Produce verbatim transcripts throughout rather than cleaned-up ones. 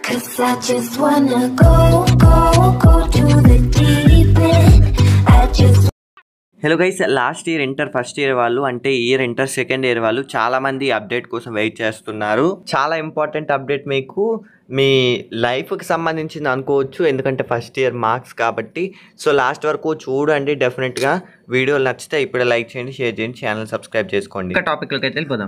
'Cause I just wanna go, go, go to the deep end. I just hello guys, last year inter first year వాళ్ళు అంటే year inter second year వాళ్ళు చాలామంది update కోసం wait చేస్తున్నారు. చాలా important update మీకు మీ లైఫ్కి సంబంధించింది అనుకోవచ్చు, ఎందుకంటే ఫస్ట్ ఇయర్ మార్క్స్ కాబట్టి. సో లాస్ట్ వరకు చూడండి. డెఫినెట్గా వీడియోలు నచ్చితే ఇప్పుడే లైక్ చేయండి, షేర్ చేయండి, ఛానల్ సబ్స్క్రైబ్ చేసుకోండి. ఇంకా టాపిక్లోకి అయితే వెళ్ళిపోదాం.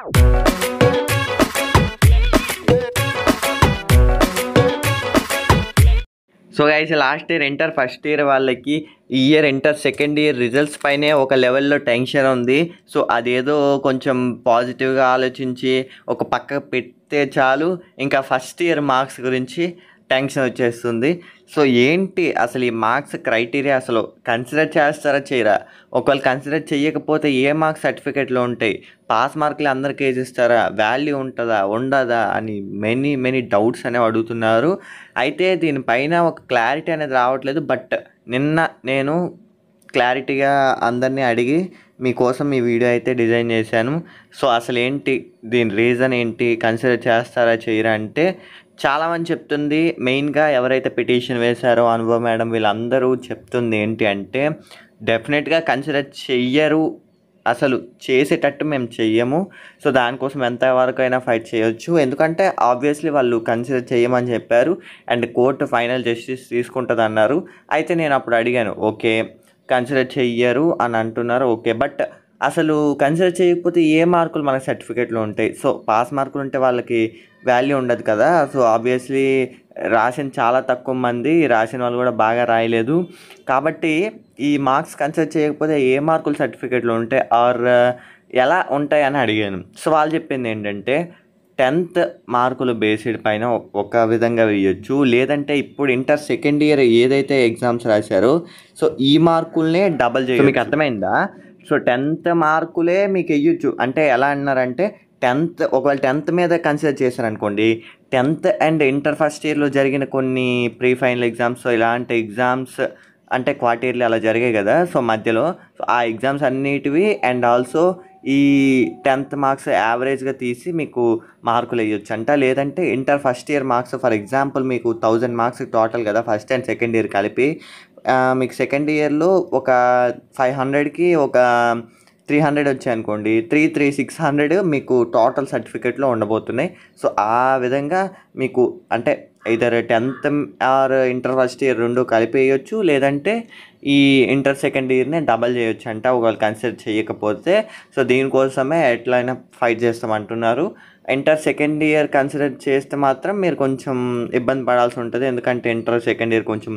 So guys, last year inter first year వాళ్ళకి ఈ year inter second year results పైనే ఒక లెవెల్లో టెన్షన్ ఉంది. సో అదేదో కొంచెం పాజిటివ్గా ఆలోచించి ఒక పక్క పెడితే చాలు, ఇంకా ఫస్ట్ ఇయర్ మార్క్స్ గురించి టెన్షన్ వచ్చేస్తుంది. సో ఏంటి అసలు ఈ మార్క్స్ క్రైటీరియా అసలు కన్సిడర్ చేస్తారా చేయరా? ఒకవేళ కన్సిడర్ చేయకపోతే ఏ మార్క్స్ సర్టిఫికేట్లో ఉంటాయి? పాస్ మార్కులు అందరికీ వేసిస్తారా? వాల్యూ ఉంటుందా ఉండదా అని మెనీ మెనీ డౌట్స్ అనేవి అడుగుతున్నారు. అయితే దీనిపైన ఒక క్లారిటీ అనేది రావట్లేదు. బట్ నిన్న నేను క్లారిటీగా అందరినీ అడిగి మీకోసం ఈ వీడియో అయితే డిజైన్ చేశాను. సో అసలు ఏంటి దీని రీజన్ ఏంటి, కన్సిడర్ చేస్తారా చేయరా అంటే చాలామంది చెప్తుంది, మెయిన్గా ఎవరైతే పిటిషన్ వేశారో అనుభవ మేడం వీళ్ళందరూ చెప్తుంది ఏంటి అంటే డెఫినెట్గా కన్సిడర్ చెయ్యరు, అసలు చేసేటట్టు మేము చెయ్యము. సో దానికోసం ఎంతవరకు అయినా ఫైట్ చేయొచ్చు, ఎందుకంటే ఆబ్వియస్లీ వాళ్ళు కన్సిడర్ చేయమని చెప్పారు అండ్ కోర్టు ఫైనల్ జస్టిస్ తీసుకుంటుంది అన్నారు. అయితే నేను అప్పుడు అడిగాను, ఓకే కన్సిడర్ చెయ్యరు అని అంటున్నారు, ఓకే బట్ అసలు కన్సిడర్ చేయకపోతే ఏ మార్కులు మనకు సర్టిఫికేట్లో ఉంటాయి? సో పాస్ మార్కులు ఉంటే వాళ్ళకి వాల్యూ ఉండదు కదా. సో ఆబ్వియస్లీ రాసిన చాలా తక్కువ మంది, రాసిన వాళ్ళు కూడా బాగా రాయలేదు కాబట్టి ఈ మార్క్స్ కన్సిడర్ చేయకపోతే ఏ మార్కులు సర్టిఫికేట్లో ఉంటాయి ఆర్ ఎలా ఉంటాయి అని అడిగాను. సో వాళ్ళు చెప్పింది ఏంటంటే టెన్త్ మార్కులు బేస్డ్ పైన ఒక విధంగా వేయచ్చు, లేదంటే ఇప్పుడు ఇంటర్ సెకండ్ ఇయర్ ఏదైతే ఎగ్జామ్స్ రాశారో సో ఈ మార్కులనే డబల్ చేయొచ్చు. మీకు అర్థమైందా? సో టెన్త్ మార్కులే మీకు వేయచ్చు. అంటే ఎలా అన్నారంటే టెన్త్ ఒకవేళ టెన్త్ మీద కన్సిడర్ చేశారనుకోండి, టెన్త్ అండ్ ఇంటర్ ఫస్ట్ ఇయర్లో జరిగిన కొన్ని ప్రీ ఫైనల్ ఎగ్జామ్స్ ఇలాంటి ఎగ్జామ్స్ అంటే క్వార్టర్లీ అలా జరిగాయి కదా, సో మధ్యలో సో ఆ ఎగ్జామ్స్ అన్నిటివి అండ్ ఆల్సో ఈ టెన్త్ మార్క్స్ యావరేజ్గా తీసి మీకు మార్కులు వేయొచ్చు అంట. లేదంటే inter first year marks for example మీకు థౌజండ్ మార్క్స్ టోటల్ కదా ఫస్ట్ అండ్ సెకండ్ ఇయర్ కలిపి, మీకు సెకండ్ ఇయర్లో ఒక ఫైవ్ హండ్రెడ్కి ఒక త్రీ హండ్రెడ్ వచ్చాయి అనుకోండి, త్రీ త్రీ సిక్స్ హండ్రెడ్ మీకు టోటల్ సర్టిఫికేట్లో ఉండబోతున్నాయి. సో ఆ విధంగా మీకు అంటే either tenth or inter first year రెండు కలిపి వేయచ్చు, లేదంటే ఈ ఇంటర్ సెకండ్ ఇయర్నే డబల్ చేయొచ్చు అంట ఒకవేళ కన్సిడర్ చేయకపోతే. సో దీనికోసమే ఎట్లయినా ఫైట్ చేస్తామంటున్నారు. ఇంటర్ సెకండ్ ఇయర్ కన్సిడర్ చేస్తే మాత్రం మీరు కొంచెం ఇబ్బంది పడాల్సి ఉంటుంది, ఎందుకంటే ఇంటర్ సెకండ్ ఇయర్ కొంచెం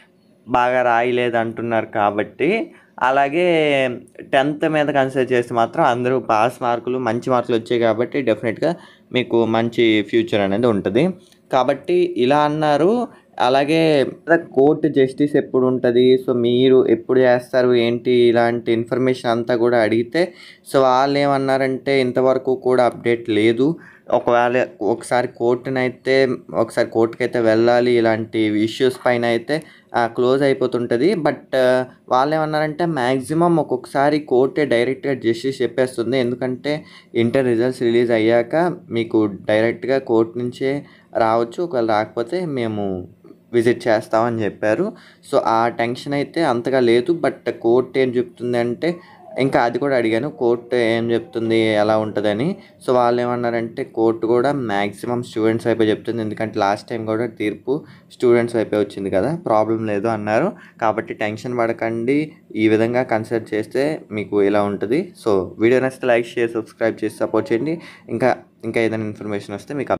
బాగా రాయలేదు అంటున్నారు కాబట్టి. అలాగే టెన్త్ మీద కన్సిడర్ చేస్తే మాత్రం అందరూ పాస్ మార్కులు మంచి మార్కులు వచ్చాయి కాబట్టి డెఫినెట్గా మీకు మంచి ఫ్యూచర్ అనేది ఉంటుంది కాబట్టి ఇలా అన్నారు. అలాగే కోర్టు జస్టిస్ ఎప్పుడు ఉంటుంది, సో మీరు ఎప్పుడు చేస్తారు ఏంటి ఇలాంటి ఇన్ఫర్మేషన్ అంతా కూడా అడిగితే సో వాళ్ళు ఏమన్నారంటే ఇంతవరకు కూడా అప్డేట్ లేదు, ఒకవేళ ఒకసారి కోర్టునైతే ఒకసారి కోర్టుకి అయితే వెళ్ళాలి, ఇలాంటి ఇష్యూస్ పైన అయితే క్లోజ్ అయిపోతుంటుంది. బట్ వాళ్ళు ఏమన్నారంటే మ్యాక్సిమం ఒక్కొక్కసారి కోర్టే డైరెక్ట్గా జస్టిస్ చెప్పేస్తుంది, ఎందుకంటే ఇంటర్ రిజల్ట్స్ రిలీజ్ అయ్యాక మీకు డైరెక్ట్గా కోర్టు నుంచే రావచ్చు, ఒకవేళ రాకపోతే మేము విజిట్ చేస్తామని చెప్పారు. సో ఆ టెన్షన్ అయితే అంతగా లేదు. బట్ కోర్టు ఏం చెప్తుంది అంటే ఇంకా అది కూడా అడిగాను, కోర్టు ఏం చెప్తుంది ఎలా ఉంటుందని. సో వాళ్ళు ఏమన్నారంటే కోర్టు కూడా మ్యాక్సిమం స్టూడెంట్స్ వైపే చెప్తుంది, ఎందుకంటే లాస్ట్ టైం కూడా తీర్పు స్టూడెంట్స్ వైపే వచ్చింది కదా, ప్రాబ్లం లేదు అన్నారు. కాబట్టి టెన్షన్ పడకండి, ఈ విధంగా కన్సిడర్ చేస్తే మీకు ఇలా ఉంటుంది. సో వీడియో నచ్చితే లైక్ షేర్ సబ్స్క్రైబ్ చేసి సపోర్ట్ చేయండి. ఇంకా ఇంకా ఏదైనా ఇన్ఫర్మేషన్ వస్తే మీకు